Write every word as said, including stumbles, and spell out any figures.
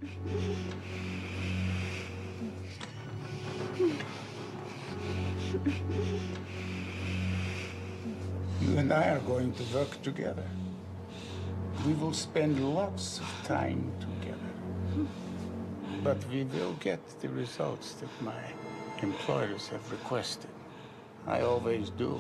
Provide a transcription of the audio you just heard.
You and I are going to work together. We will spend lots of time together. But we will get the results that my employers have requested. I always do.